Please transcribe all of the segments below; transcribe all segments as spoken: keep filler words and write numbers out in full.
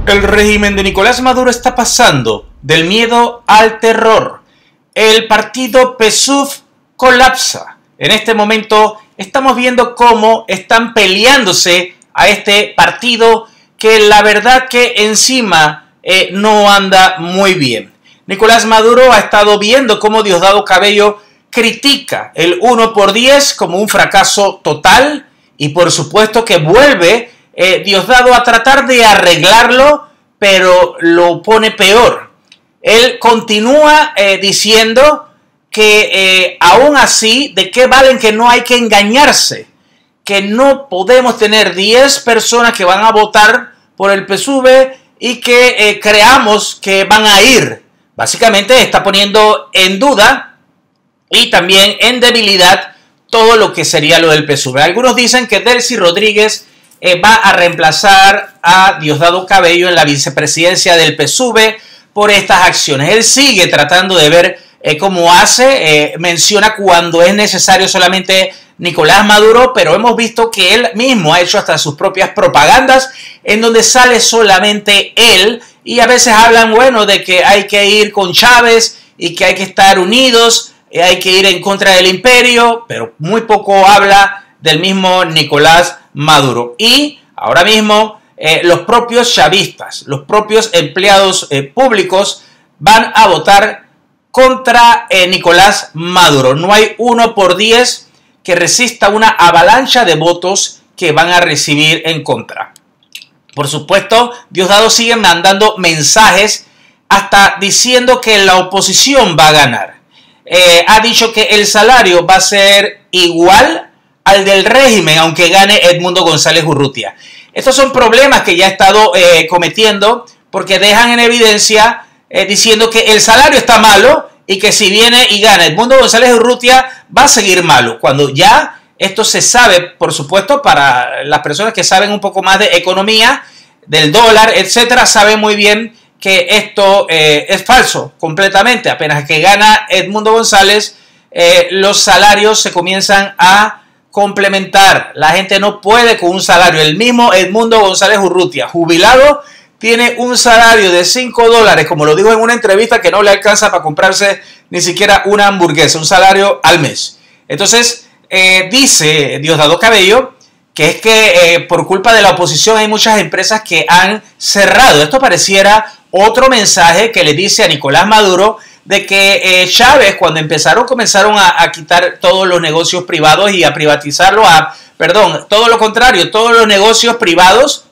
El régimen de Nicolás Maduro está pasando del miedo al terror. El partido P S U V colapsa. En este momento estamos viendo cómo están peleándose a este partido que la verdad que encima eh, no anda muy bien. Nicolás Maduro ha estado viendo cómo Diosdado Cabello critica el uno por diez como un fracaso total y por supuesto que vuelve eh, Diosdado a tratar de arreglarlo, pero lo pone peor. Él continúa eh, diciendo que eh, aún así, ¿de qué valen que no hay que engañarse? Que no podemos tener diez personas que van a votar por el P S U V y que eh, creamos que van a ir. Básicamente está poniendo en duda y también en debilidad todo lo que sería lo del P S U V. Algunos dicen que Delcy Rodríguez eh, va a reemplazar a Diosdado Cabello en la vicepresidencia del P S U V por estas acciones. Él sigue tratando de ver eh, cómo hace, eh, menciona cuando es necesario solamente Nicolás Maduro, pero hemos visto que él mismo ha hecho hasta sus propias propagandas en donde sale solamente él y a veces hablan, bueno, de que hay que ir con Chávez y que hay que estar unidos, y hay que ir en contra del imperio, pero muy poco habla del mismo Nicolás Maduro. Y ahora mismo eh, los propios chavistas, los propios empleados eh, públicos van a votar contra eh, Nicolás Maduro. No hay uno por diez que resista una avalancha de votos que van a recibir en contra. Por supuesto, Diosdado sigue mandando mensajes hasta diciendo que la oposición va a ganar. Eh, ha dicho que el salario va a ser igual al del régimen, aunque gane Edmundo González Urrutia. Estos son problemas que ya ha estado eh, cometiendo porque dejan en evidencia eh, diciendo que el salario está malo y que si viene y gana Edmundo González Urrutia va a seguir malo, cuando ya esto se sabe, por supuesto, para las personas que saben un poco más de economía, del dólar, etcétera, saben muy bien que esto eh, es falso completamente. Apenas que gana Edmundo González, eh, los salarios se comienzan a complementar. La gente no puede con un salario. El mismo Edmundo González Urrutia, jubilado, tiene un salario de cinco dólares, como lo dijo en una entrevista, que no le alcanza para comprarse ni siquiera una hamburguesa, un salario al mes. Entonces, eh, dice Diosdado Cabello que es que eh, por culpa de la oposición hay muchas empresas que han cerrado. Esto pareciera otro mensaje que le dice a Nicolás Maduro de que eh, Chávez, cuando empezaron, comenzaron a, a quitar todos los negocios privados y a privatizarlo, a, perdón, todo lo contrario, todos los negocios privados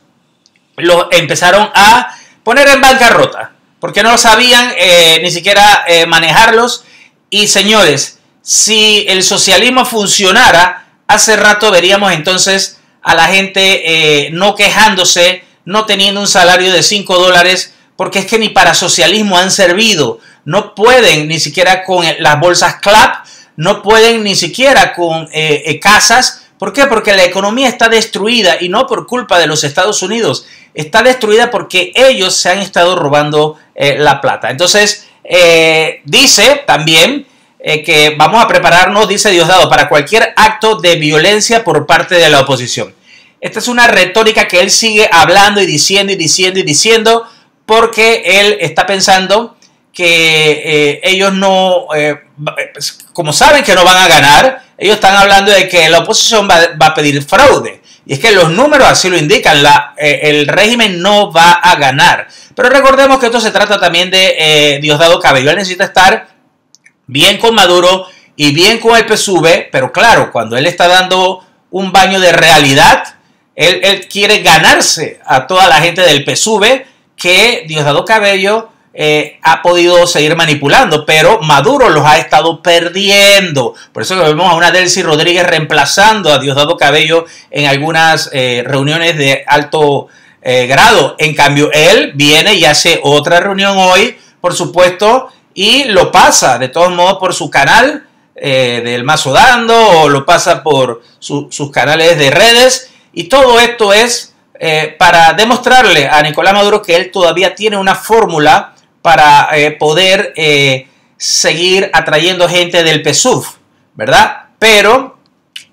los empezaron a poner en bancarrota, porque no sabían eh, ni siquiera eh, manejarlos. Y señores, si el socialismo funcionara, hace rato veríamos entonces a la gente eh, no quejándose, no teniendo un salario de cinco dólares, porque es que ni para socialismo han servido. No pueden ni siquiera con las bolsas CLAP, no pueden ni siquiera con eh, eh, casas. ¿Por qué? Porque la economía está destruida y no por culpa de los Estados Unidos. Está destruida porque ellos se han estado robando eh, la plata. Entonces, eh, dice también eh, que vamos a prepararnos, dice Diosdado, para cualquier acto de violencia por parte de la oposición. Esta es una retórica que él sigue hablando y diciendo y diciendo y diciendo porque él está pensando que eh, ellos no, eh, como saben que no van a ganar, ellos están hablando de que la oposición va, va a pedir fraude. Y es que los números así lo indican, la, eh, el régimen no va a ganar. Pero recordemos que esto se trata también de eh, Diosdado Cabello. Él necesita estar bien con Maduro y bien con el P S U V, pero claro, cuando él está dando un baño de realidad, él, él quiere ganarse a toda la gente del P S U V que Diosdado Cabello Eh, ha podido seguir manipulando, pero Maduro los ha estado perdiendo. Por eso vemos a una Delcy Rodríguez reemplazando a Diosdado Cabello en algunas eh, reuniones de alto eh, grado. En cambio, él viene y hace otra reunión hoy, por supuesto, y lo pasa de todos modos por su canal eh, del Mazo Dando, o lo pasa por su, sus canales de redes, y todo esto es eh, para demostrarle a Nicolás Maduro que él todavía tiene una fórmula para eh, poder eh, seguir atrayendo gente del P S U V, ¿verdad? Pero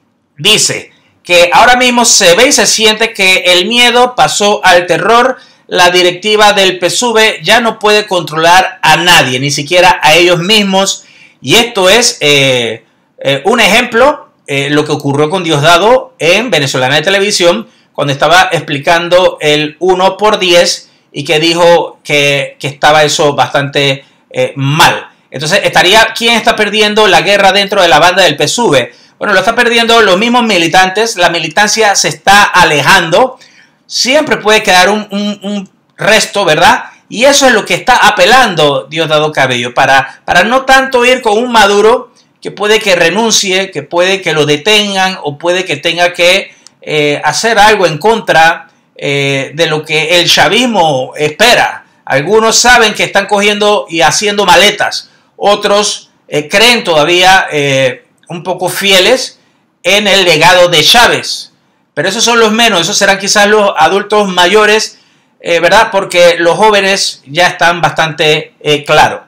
dice que ahora mismo se ve y se siente que el miedo pasó al terror, la directiva del P S U V ya no puede controlar a nadie, ni siquiera a ellos mismos. Y esto es eh, eh, un ejemplo, eh, lo que ocurrió con Diosdado en Venezolana de Televisión, cuando estaba explicando el uno por diez y que dijo que, que estaba eso bastante eh, mal. Entonces, estaría, ¿quién está perdiendo la guerra dentro de la banda del P S U V? Bueno, lo están perdiendo los mismos militantes, la militancia se está alejando, siempre puede quedar un, un, un resto, ¿verdad? Y eso es lo que está apelando Diosdado Cabello, para, para no tanto ir con un Maduro que puede que renuncie, que puede que lo detengan o puede que tenga que eh, hacer algo en contra eh, de lo que el chavismo espera. Algunos saben que están cogiendo y haciendo maletas, otros eh, creen todavía eh, un poco fieles en el legado de Chávez. Pero esos son los menos, esos serán quizás los adultos mayores, eh, ¿verdad? Porque los jóvenes ya están bastante eh, claros.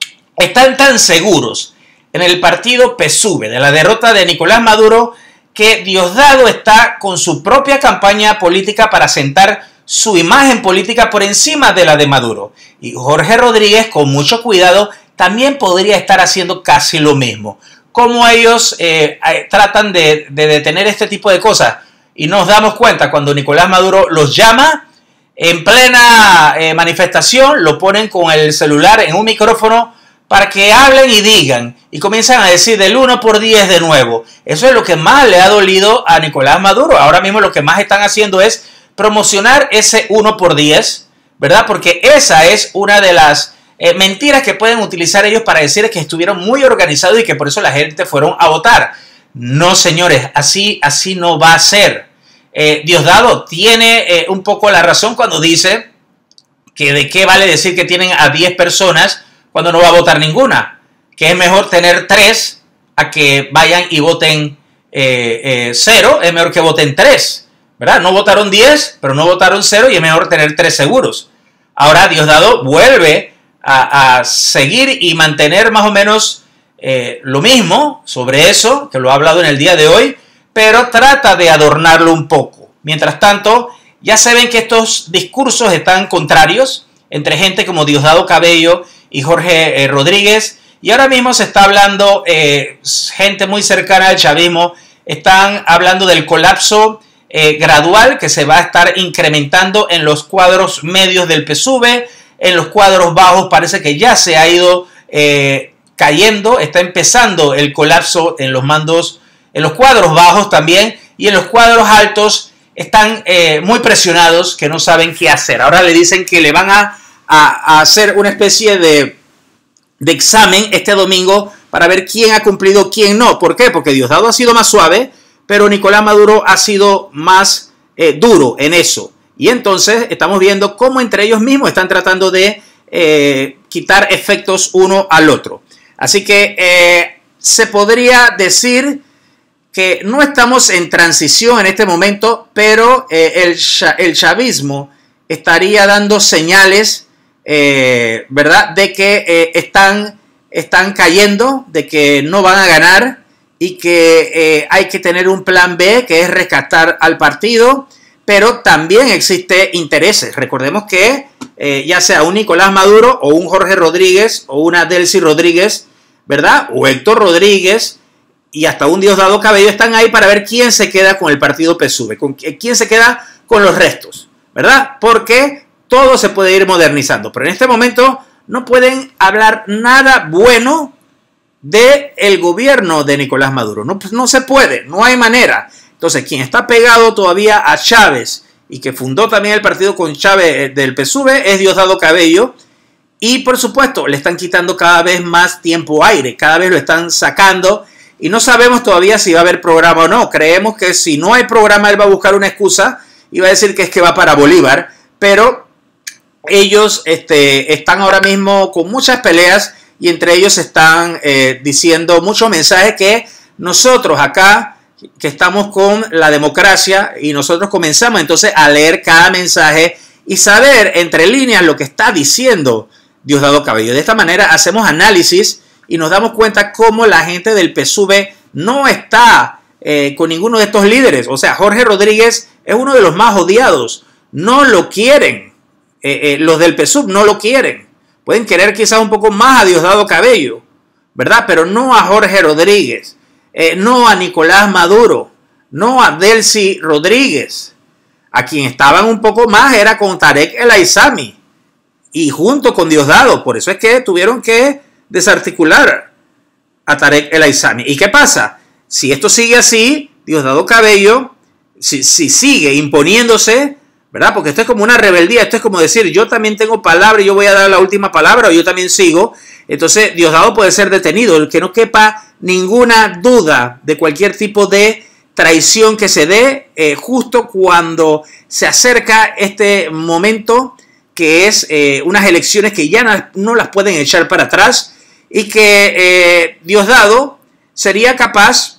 Están tan seguros en el partido P S U V de la derrota de Nicolás Maduro que Diosdado está con su propia campaña política para sentar su imagen política por encima de la de Maduro. Y Jorge Rodríguez, con mucho cuidado, también podría estar haciendo casi lo mismo. Cómo ellos eh, tratan de, de detener este tipo de cosas. Y nos damos cuenta cuando Nicolás Maduro los llama en plena eh, manifestación, lo ponen con el celular en un micrófono para que hablen y digan. Y comienzan a decir del uno por diez de nuevo. Eso es lo que más le ha dolido a Nicolás Maduro. Ahora mismo lo que más están haciendo es promocionar ese uno por diez, ¿verdad? Porque esa es una de las Eh, mentiras que pueden utilizar ellos para decir que estuvieron muy organizados y que por eso la gente fueron a votar. No, señores, así, así no va a ser. Eh, Diosdado tiene eh, un poco la razón cuando dice que de qué vale decir que tienen a diez personas cuando no va a votar ninguna. Que es mejor tener tres a que vayan y voten eh, eh, cero, es mejor que voten tres, ¿verdad? No votaron diez, pero no votaron cero y es mejor tener tres seguros. Ahora Diosdado vuelve A, a seguir y mantener más o menos eh, lo mismo sobre eso, que lo ha hablado en el día de hoy, pero trata de adornarlo un poco. Mientras tanto, ya se ven que estos discursos están contrarios entre gente como Diosdado Cabello y Jorge eh, Rodríguez, y ahora mismo se está hablando, eh, gente muy cercana al chavismo, están hablando del colapso eh, gradual que se va a estar incrementando en los cuadros medios del P S U V. En los cuadros bajos parece que ya se ha ido eh, cayendo, está empezando el colapso en los mandos, en los cuadros bajos también, y en los cuadros altos están eh, muy presionados, que no saben qué hacer. Ahora le dicen que le van a, a, a hacer una especie de, de examen este domingo para ver quién ha cumplido, quién no. ¿Por qué? Porque Diosdado ha sido más suave, pero Nicolás Maduro ha sido más eh, duro en eso. Y entonces estamos viendo cómo entre ellos mismos están tratando de eh, quitar efectos uno al otro. Así que eh, se podría decir que no estamos en transición en este momento, pero eh, el, el chavismo estaría dando señales, eh, ¿verdad?, de que eh, están, están cayendo, de que no van a ganar y que eh, hay que tener un plan B, que es rescatar al partido. Pero también existe intereses. Recordemos que eh, ya sea un Nicolás Maduro o un Jorge Rodríguez o una Delcy Rodríguez, ¿verdad? O Héctor Rodríguez y hasta un Diosdado Cabello están ahí para ver quién se queda con el partido P S U V, con quién se queda con los restos, ¿verdad? Porque todo se puede ir modernizando. Pero en este momento no pueden hablar nada bueno del gobierno de Nicolás Maduro. No, no se puede, no hay manera. Entonces, quien está pegado todavía a Chávez y que fundó también el partido con Chávez del P S U V es Diosdado Cabello. Y, por supuesto, le están quitando cada vez más tiempo aire. Cada vez lo están sacando. Y no sabemos todavía si va a haber programa o no. Creemos que si no hay programa, él va a buscar una excusa y va a decir que es que va para Bolívar. Pero ellos este, están ahora mismo con muchas peleas y entre ellos están eh, diciendo muchos mensajes que nosotros acá, que estamos con la democracia, y nosotros comenzamos entonces a leer cada mensaje y saber entre líneas lo que está diciendo Diosdado Cabello. De esta manera hacemos análisis y nos damos cuenta cómo la gente del P S U V no está eh, con ninguno de estos líderes. O sea, Jorge Rodríguez es uno de los más odiados. No lo quieren. eh, eh, los del P S U V no lo quieren. Pueden querer quizás un poco más a Diosdado Cabello, ¿verdad? Pero no a Jorge Rodríguez, eh, no a Nicolás Maduro, no a Delcy Rodríguez. A quien estaban un poco más era con Tarek El Aissami y junto con Diosdado. Por eso es que tuvieron que desarticular a Tarek El Aissami. ¿Y qué pasa? Si esto sigue así, Diosdado Cabello, si, si sigue imponiéndose, ¿verdad? Porque esto es como una rebeldía, esto es como decir, yo también tengo palabra y yo voy a dar la última palabra, o yo también sigo. Entonces, Diosdado puede ser detenido, el que no quepa ninguna duda de cualquier tipo de traición que se dé eh, justo cuando se acerca este momento que es eh, unas elecciones que ya no, no las pueden echar para atrás y que eh, Diosdado sería capaz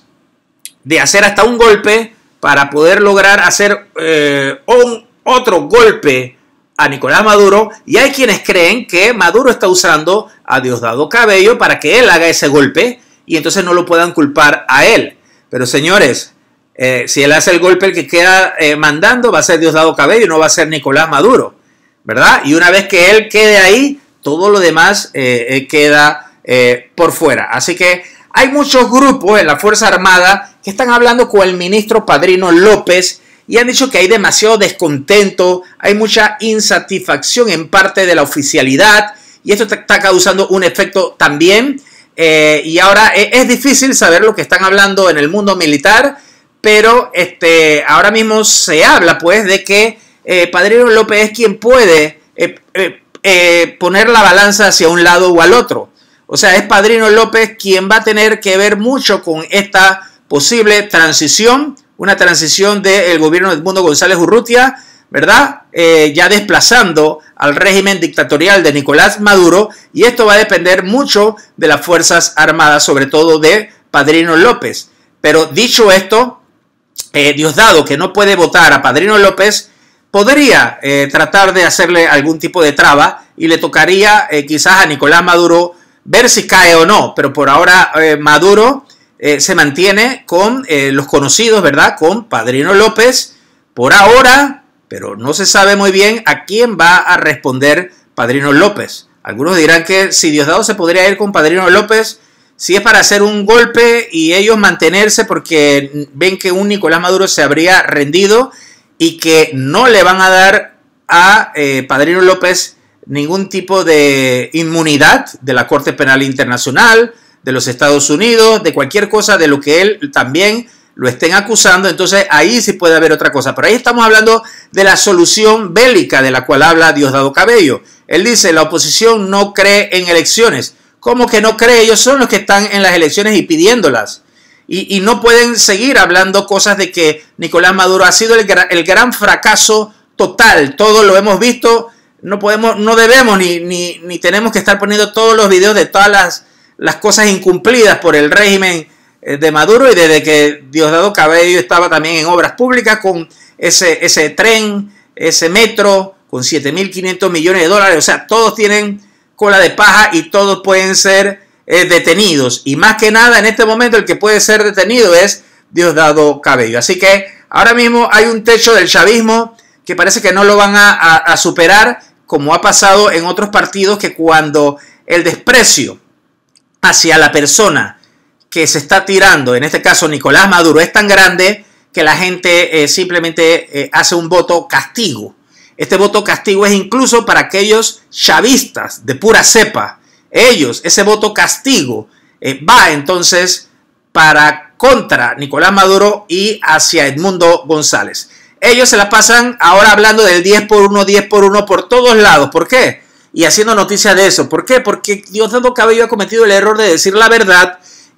de hacer hasta un golpe para poder lograr hacer eh, un otro golpe a Nicolás Maduro, y hay quienes creen que Maduro está usando a Diosdado Cabello para que él haga ese golpe y entonces no lo puedan culpar a él. Pero señores, eh, si él hace el golpe, el que queda eh, mandando va a ser Diosdado Cabello y no va a ser Nicolás Maduro, ¿verdad? Y una vez que él quede ahí, todo lo demás eh, queda eh, por fuera. Así que hay muchos grupos en la Fuerza Armada que están hablando con el ministro Padrino López y han dicho que hay demasiado descontento, hay mucha insatisfacción en parte de la oficialidad y esto está causando un efecto también. Eh, y ahora es, es difícil saber lo que están hablando en el mundo militar, pero este, ahora mismo se habla pues de que eh, Padrino López es quien puede eh, eh, eh, poner la balanza hacia un lado o al otro. O sea, es Padrino López quien va a tener que ver mucho con esta posible transición, una transición del gobierno de Edmundo González Urrutia, ¿verdad? Eh, ya desplazando al régimen dictatorial de Nicolás Maduro, y esto va a depender mucho de las Fuerzas Armadas, sobre todo de Padrino López. Pero dicho esto, eh, Diosdado, que no puede votar a Padrino López, podría eh, tratar de hacerle algún tipo de traba y le tocaría eh, quizás a Nicolás Maduro ver si cae o no, pero por ahora eh, Maduro eh, se mantiene con eh, los conocidos, ¿verdad? Con Padrino López por ahora, pero no se sabe muy bien a quién va a responder Padrino López. Algunos dirán que si Diosdado se podría ir con Padrino López, si es para hacer un golpe y ellos mantenerse porque ven que un Nicolás Maduro se habría rendido y que no le van a dar a eh, Padrino López ningún tipo de inmunidad de la Corte Penal Internacional, de los Estados Unidos, de cualquier cosa de lo que él también lo estén acusando. Entonces ahí sí puede haber otra cosa. Pero ahí estamos hablando de la solución bélica de la cual habla Diosdado Cabello. Él dice, la oposición no cree en elecciones. ¿Cómo que no cree? Ellos son los que están en las elecciones y pidiéndolas. Y, y no pueden seguir hablando cosas de que Nicolás Maduro ha sido el, el gran fracaso total. Todo lo hemos visto. No podemos, no debemos ni, ni, ni tenemos que estar poniendo todos los videos de todas las, las cosas incumplidas por el régimen de Maduro, y desde que Diosdado Cabello estaba también en obras públicas con ese, ese tren, ese metro con siete mil quinientos millones de dólares. O sea, todos tienen cola de paja y todos pueden ser eh, detenidos. Y más que nada en este momento el que puede ser detenido es Diosdado Cabello. Así que ahora mismo hay un techo del chavismo que parece que no lo van a, a, a superar, como ha pasado en otros partidos, que cuando el desprecio hacia la persona que se está tirando, en este caso Nicolás Maduro, es tan grande que la gente eh, simplemente eh, hace un voto castigo. Este voto castigo es incluso para aquellos chavistas de pura cepa. Ellos, ese voto castigo eh, va entonces para contra Nicolás Maduro y hacia Edmundo González. Ellos se la pasan ahora hablando del diez por uno, diez por uno por todos lados. ¿Por qué? Y haciendo noticia de eso. ¿Por qué? Porque Diosdado Cabello ha cometido el error de decir la verdad,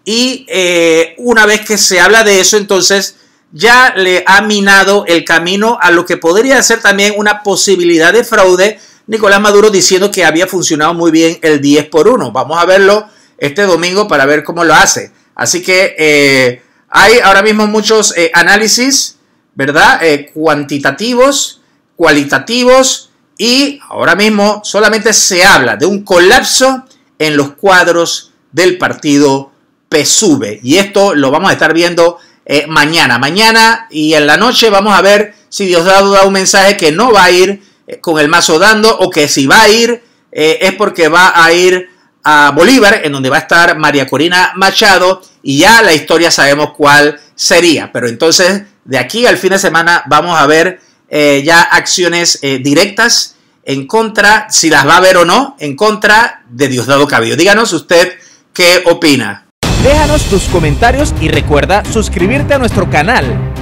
y eh, una vez que se habla de eso, entonces ya le ha minado el camino a lo que podría ser también una posibilidad de fraude. Nicolás Maduro diciendo que había funcionado muy bien el diez por uno. Vamos a verlo este domingo para ver cómo lo hace. Así que eh, hay ahora mismo muchos eh, análisis, ¿verdad? Eh, cuantitativos, cualitativos, y ahora mismo solamente se habla de un colapso en los cuadros del partido P S U V. Y esto lo vamos a estar viendo eh, mañana. Mañana y en la noche vamos a ver si Diosdado da un mensaje que no va a ir eh, con el mazo dando, o que si va a ir eh, es porque va a ir a Bolívar, en donde va a estar María Corina Machado, y ya la historia sabemos cuál sería. Pero entonces, de aquí al fin de semana vamos a ver eh, ya acciones eh, directas en contra, si las va a ver o no, en contra de Diosdado Cabello. Díganos usted qué opina. Déjanos tus comentarios y recuerda suscribirte a nuestro canal.